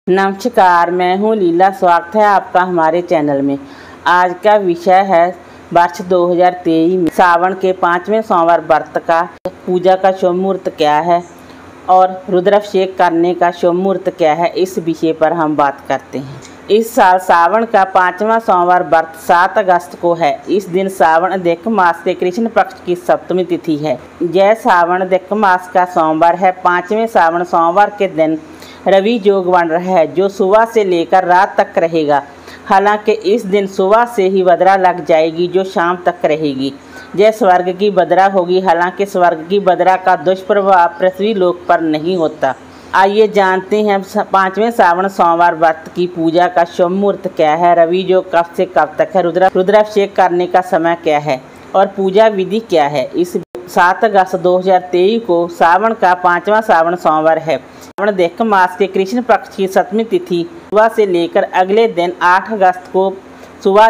नमस्कार, मैं हूँ लीला। स्वागत है आपका हमारे चैनल में। आज का विषय है वर्ष 2023 में सावन के 5वें सोमवार व्रत का पूजा का शुभ मुहूर्त क्या है और रुद्राभिषेक करने का शुभ मुहूर्त क्या है। इस विषय पर हम बात करते हैं। इस साल सावन का 5वां सोमवार व्रत 7 अगस्त को है। इस दिन सावन अधिक मास के कृष्ण पक्ष की सप्तमी तिथि है। यह सावन अधिक मास का सोमवार है। 5वें सावन सोमवार के दिन रवि योग बन रहा है, जो सुबह से लेकर रात तक रहेगा। हालांकि इस दिन सुबह से ही बदरा लग जाएगी, जो शाम तक रहेगी। यह स्वर्ग की बदरा होगी। हालांकि स्वर्ग की बदरा का दुष्प्रभाव पृथ्वी लोक पर नहीं होता। आइए जानते हैं 5वें सावन सोमवार व्रत की पूजा का शुभ मुहूर्त क्या है, रवि योग कब से कब तक है, रुद्राभिषेक करने का समय क्या है और पूजा विधि क्या है। इस 7 अगस्त 2023 को सावन का 5वां सावन सोमवार है। सावन अधिक मास के कृष्ण पक्ष की सप्तमी तिथि सुबह से लेकर अगले दिन 8 अगस्त को सुबह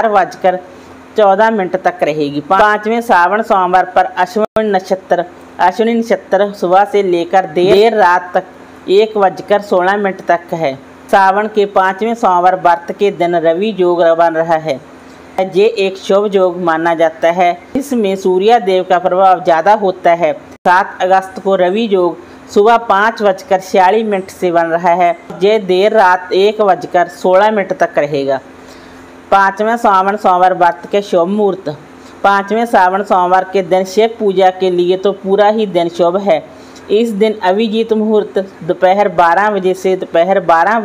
4:14 तक रहेगी। 5वें सावन सोमवार पर अश्विनी नक्षत्र सुबह से लेकर देर रात तक 1:16 तक है। सावन के 5वें सोमवार व्रत के दिन रवि योग बन रहा है। ये एक शुभ योग माना जाता है। इसमें सूर्य देव का प्रभाव ज़्यादा होता है। 7 अगस्त को रवि योग सुबह 5:46 से बन रहा है। ये देर रात 1:16 तक रहेगा। 5वें सावन सोमवार व्रत के शुभ मुहूर्त। 5वें सावन सोमवार के दिन शिव पूजा के लिए तो पूरा ही दिन शुभ है। इस दिन अभिजीत मुहूर्त दोपहर 12 बजे से दोपहर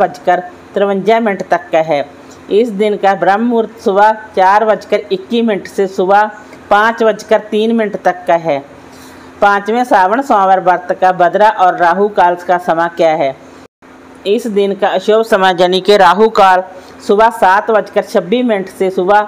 12:53 तक का है। इस दिन का ब्रह्म मुहूर्त सुबह 4:21 से सुबह 5:03 तक का है। 5वें सावन सोमवार व्रत का बदरा और राहु काल का समय क्या है। इस दिन का अशुभ समय यानी कि राहु काल सुबह 7:26 से सुबह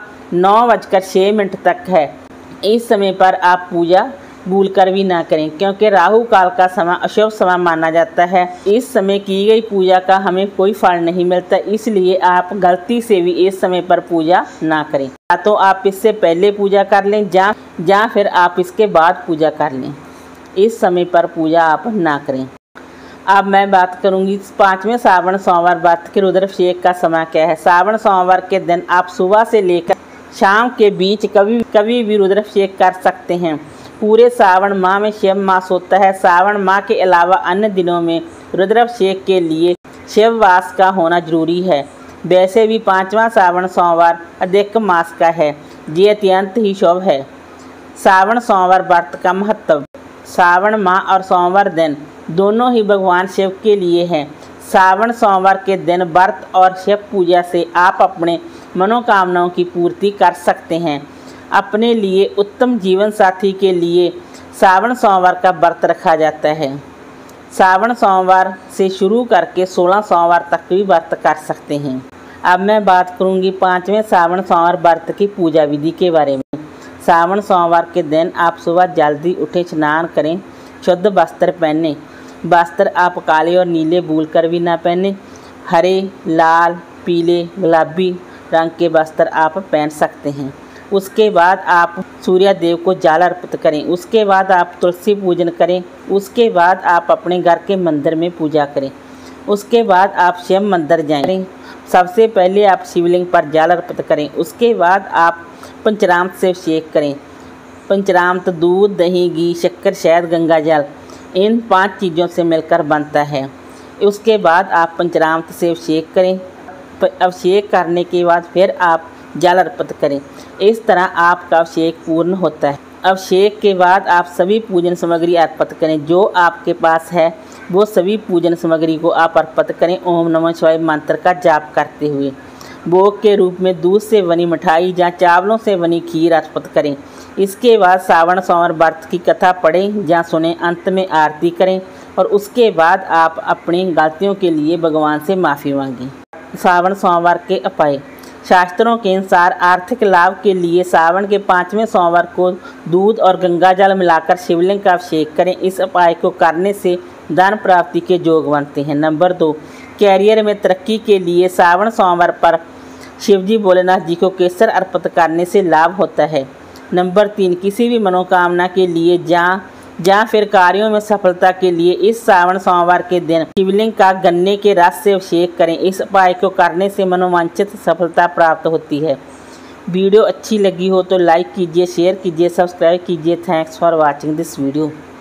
9:06 तक है। इस समय पर आप पूजा भूल कर भी ना करें, क्योंकि राहु काल का समय अशुभ समय माना जाता है। इस समय की गई पूजा का हमें कोई फल नहीं मिलता, इसलिए आप गलती से भी इस समय पर पूजा ना करें। या तो आप इससे पहले पूजा कर लें या फिर आप इसके बाद पूजा कर लें। इस समय पर पूजा आप ना करें। अब मैं बात करूंगी 5वें सावन सोमवार व्रत के रुद्राभिषेक का समय क्या है। सावन सोमवार के दिन आप सुबह से लेकर शाम के बीच कभी भी रुद्राभिषेक कर सकते हैं। पूरे सावन माह में शिव मास होता है। सावन माह के अलावा अन्य दिनों में रुद्राभिषेक के लिए शिव वास का होना जरूरी है। वैसे भी 5वां सावन सोमवार अधिक मास का है। ये अत्यंत ही शुभ है। सावन सोमवार व्रत का महत्व। सावन माह और सोमवार दिन दोनों ही भगवान शिव के लिए हैं। सावन सोमवार के दिन व्रत और शिव पूजा से आप अपने मनोकामनाओं की पूर्ति कर सकते हैं। अपने लिए उत्तम जीवन साथी के लिए सावन सोमवार का व्रत रखा जाता है। सावन सोमवार से शुरू करके 16 सोमवार तक भी व्रत कर सकते हैं। अब मैं बात करूंगी 5वें सावन सोमवार व्रत की पूजा विधि के बारे में। सावन सोमवार के दिन आप सुबह जल्दी उठे, स्नान करें, शुद्ध वस्त्र पहने। वस्त्र आप काले और नीले भूल कर भी ना पहने। हरे, लाल, पीले, गुलाबी रंग के वस्त्र आप पहन सकते हैं। उसके बाद आप सूर्य देव को जल अर्पित करें। उसके बाद आप तुलसी पूजन करें। उसके बाद आप अपने घर के मंदिर में पूजा करें। उसके बाद आप शिव मंदिर जाएं। सबसे पहले आप शिवलिंग पर जल अर्पित करें। उसके बाद आप पंचामृत से अभिषेक करें। पंचामृत दूध, दही, घी, शक्कर, शहद, गंगा जल, इन 5 चीज़ों से मिलकर बनता है। उसके बाद आप पंचामृत से अभिषेक करें। अभिषेक करने के बाद फिर आप जल अर्पित करें। इस तरह आपका अभिषेक पूर्ण होता है। अभिषेक के बाद आप सभी पूजन सामग्री अर्पित करें। जो आपके पास है वो सभी पूजन सामग्री को आप अर्पित करें। ओम नमः शिवाय मंत्र का जाप करते हुए भोग के रूप में दूध से बनी मिठाई या चावलों से बनी खीर अर्पित करें। इसके बाद सावन सोमवार व्रत की कथा पढ़ें या सुने। अंत में आरती करें और उसके बाद आप अपनी गलतियों के लिए भगवान से माफ़ी मांगें। सावन सोमवार के उपाय। शास्त्रों के अनुसार आर्थिक लाभ के लिए सावन के 5वें सोमवार को दूध और गंगा जल मिलाकर शिवलिंग का अभिषेक करें। इस उपाय को करने से धन प्राप्ति के योग बनते हैं। नंबर 2, कैरियर में तरक्की के लिए सावन सोमवार पर शिवजी भोलेनाथ जी को केसर अर्पित करने से लाभ होता है। नंबर 3, किसी भी मनोकामना के लिए या फिर कार्यों में सफलता के लिए इस श्रावण सोमवार के दिन शिवलिंग का गन्ने के रस से अभिषेक करें। इस उपाय को करने से मनोवांछित सफलता प्राप्त होती है। वीडियो अच्छी लगी हो तो लाइक कीजिए, शेयर कीजिए, सब्सक्राइब कीजिए। Thanks for watching this video.